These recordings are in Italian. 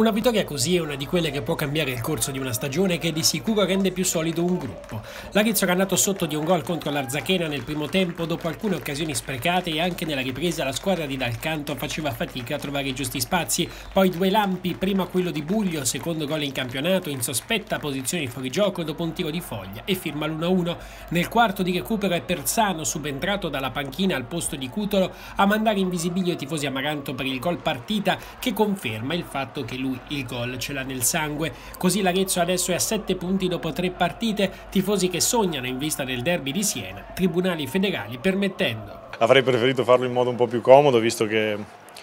Una vittoria così è una di quelle che può cambiare il corso di una stagione che di sicuro rende più solido un gruppo. L'Arezzo era andato sotto di un gol contro l'Arzachena nel primo tempo dopo alcune occasioni sprecate e anche nella ripresa la squadra di Dal Canto faceva fatica a trovare i giusti spazi. Poi due lampi, prima quello di Buglio, secondo gol in campionato, in sospetta posizione di fuorigioco dopo un tiro di Foglia e firma l'1-1. Nel quarto di recupero è Persano, subentrato dalla panchina al posto di Cutolo, a mandare in visibilio i tifosi Amaranto per il gol partita che conferma il fatto che lui il gol ce l'ha nel sangue. Così l'Arezzo adesso è a 7 punti dopo 3 partite, tifosi che sognano in vista del derby di Siena, tribunali federali permettendo. Avrei preferito farlo in modo un po' più comodo, visto che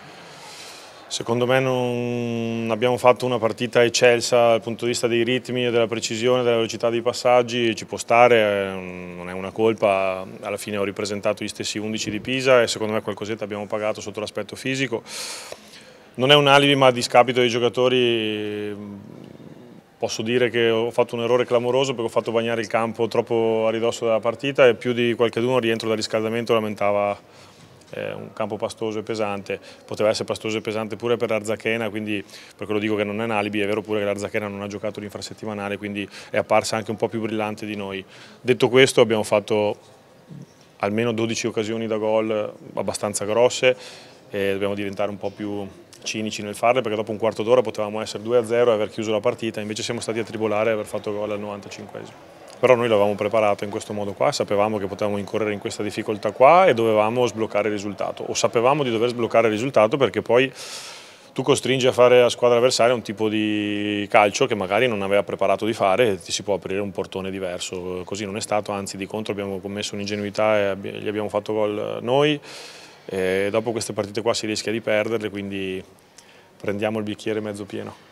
secondo me non abbiamo fatto una partita eccelsa dal punto di vista dei ritmi, della precisione, della velocità dei passaggi. Ci può stare, non è una colpa, alla fine ho ripresentato gli stessi 11 di Pisa e secondo me qualcosetta abbiamo pagato sotto l'aspetto fisico. Non è un alibi, ma a discapito dei giocatori posso dire che ho fatto un errore clamoroso perché ho fatto bagnare il campo troppo a ridosso della partita e più di qualcuno rientro dal riscaldamento lamentava un campo pastoso e pesante. Poteva essere pastoso e pesante pure per l'Arzachena, quindi per quello dico che non è un alibi. È vero pure che l'Arzachena non ha giocato l'infrasettimanale, quindi è apparsa anche un po' più brillante di noi. Detto questo, abbiamo fatto almeno 12 occasioni da gol abbastanza grosse e dobbiamo diventare un po' più cinici nel farle, perché dopo un quarto d'ora potevamo essere 2-0 e aver chiuso la partita, invece siamo stati a tribolare e aver fatto gol al 95esimo. Però noi l'avevamo preparato in questo modo qua, sapevamo che potevamo incorrere in questa difficoltà qua e dovevamo sbloccare il risultato, o sapevamo di dover sbloccare il risultato perché poi tu costringi a fare a squadra avversaria un tipo di calcio che magari non aveva preparato di fare e ti si può aprire un portone diverso. Così non è stato, anzi di contro abbiamo commesso un'ingenuità e gli abbiamo fatto gol noi. E dopo queste partite qua si rischia di perderle, quindi prendiamo il bicchiere mezzo pieno.